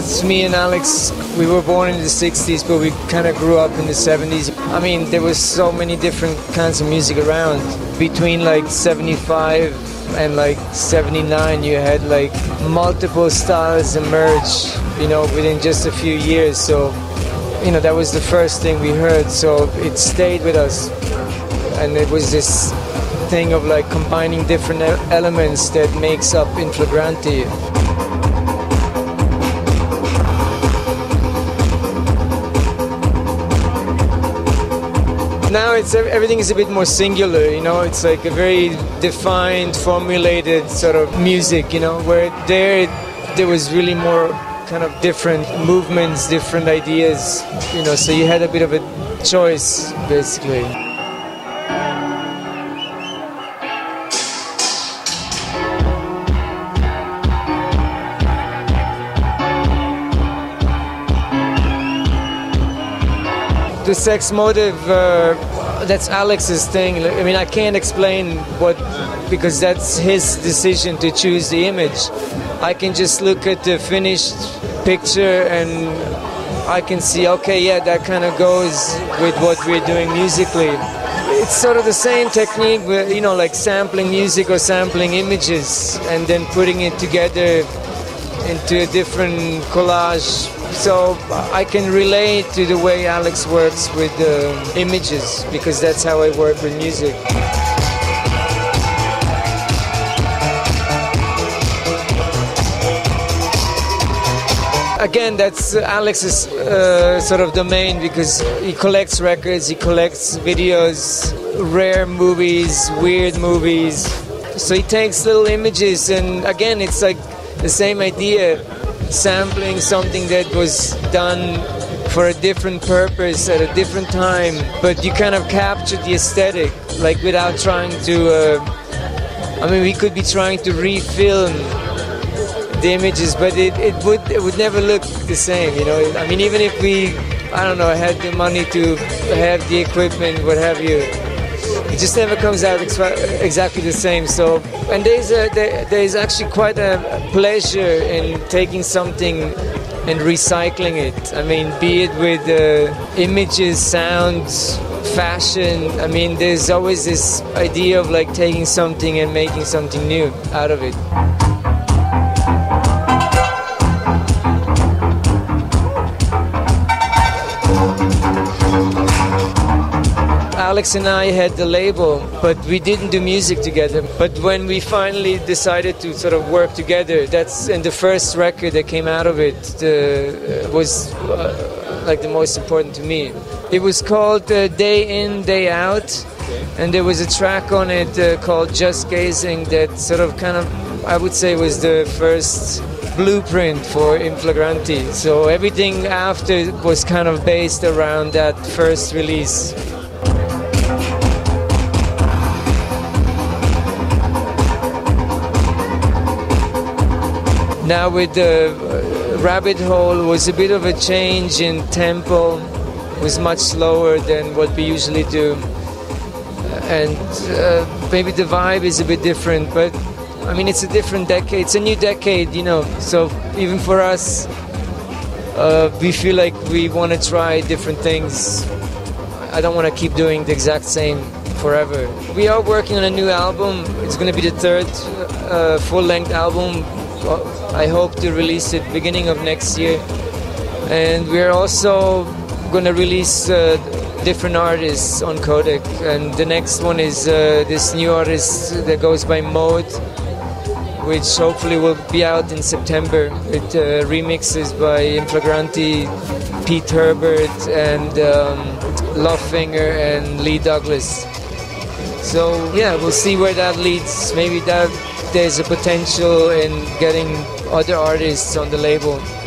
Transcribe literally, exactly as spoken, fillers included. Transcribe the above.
me and Alex, we were born in the sixties, but we kind of grew up in the seventies. I mean, there was so many different kinds of music around. Between like seventy-five and like seventy-nine, you had like multiple styles emerge, you know, within just a few years. So, you know, that was the first thing we heard. So it stayed with us. And it was this thing of like combining different elements that makes up Inflagranti. Now it's everything is a bit more singular, you know. It's like a very defined, formulated sort of music, you know. Where there, there was really more kind of different movements, different ideas, you know. So you had a bit of a choice, basically. The sex motive, uh, that's Alex's thing. I mean, I can't explain what, because that's his decision to choose the image. I can just look at the finished picture and I can see, okay, yeah, that kind of goes with what we're doing musically. It's sort of the same technique, you know, like sampling music or sampling images and then putting it together into a different collage. So I can relate to the way Alex works with uh, images, because that's how I work with music. Again, that's Alex's uh, sort of domain, because he collects records, he collects videos, rare movies, weird movies. So he takes little images, and again, it's like the same idea. Sampling something that was done for a different purpose at a different time, but you kind of capture the aesthetic, like without trying to, uh, I mean, we could be trying to refilm the images, but it, it would it would never look the same, you know. I mean, even if we, I don't know, had the money to have the equipment, what have you, it just never comes out ex exactly the same. So, and there's a, there, there's actually quite a pleasure in taking something and recycling it. I mean, be it with uh, images, sounds, fashion. I mean, there's always this idea of like taking something and making something new out of it. Alex and I had the label, but we didn't do music together. But when we finally decided to sort of work together, that's and the first record that came out of it uh, was uh, like the most important to me. It was called uh, Day In, Day Out, and there was a track on it uh, called Just Gazing that sort of kind of, I would say, was the first blueprint for Inflagranti. So everything after was kind of based around that first release. Now with the uh, Rabbit Hole was a bit of a change in tempo. It was much slower than what we usually do. And uh, maybe the vibe is a bit different, but I mean, it's a different decade. It's a new decade, you know. So even for us, uh, we feel like we want to try different things. I don't want to keep doing the exact same forever. We are working on a new album. It's going to be the third uh, full-length album. I hope to release it beginning of next year. And we're also going to release uh, different artists on Codec. And the next one is uh, this new artist that goes by Mode, which hopefully will be out in September. With uh, remixes by Inflagranti, Pete Herbert, and um, Lovefinger and Lee Douglas. So yeah, we'll see where that leads. Maybe that there's a potential in getting other artists on the label.